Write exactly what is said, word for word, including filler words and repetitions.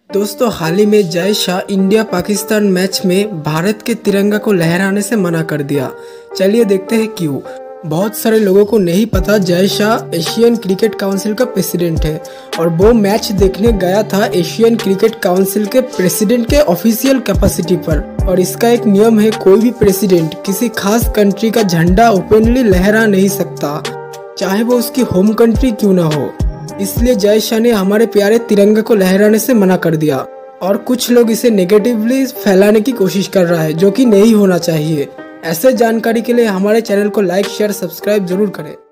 दोस्तों, हाल ही में Jay Shah India Pakistan match में भारत के तिरंगा को लहराने से मना कर दिया। चलिए देखते हैं क्यों। बहुत सारे लोगों को नहीं पता Jay Shah Asian cricket council का प्रेसिडेंट है और वो मैच देखने गया था एशियन क्रिकेट काउंसिल के प्रेसिडेंट के ऑफिशियल कैपेसिटी पर। और इसका एक नियम है, कोई भी प्रेसिडेंट किसी खास कंट्री का झंडा ओपनली लहरा नहीं सकता, चाहे वो उसकी होम कंट्री क्यों ना हो। इसलिए जय शाह ने हमारे प्यारे तिरंगे को लहराने से मना कर दिया और कुछ लोग इसे नेगेटिवली फैलाने की कोशिश कर रहा है, जो कि नहीं होना चाहिए। ऐसे जानकारी के लिए हमारे चैनल को लाइक शेयर सब्सक्राइब जरूर करें।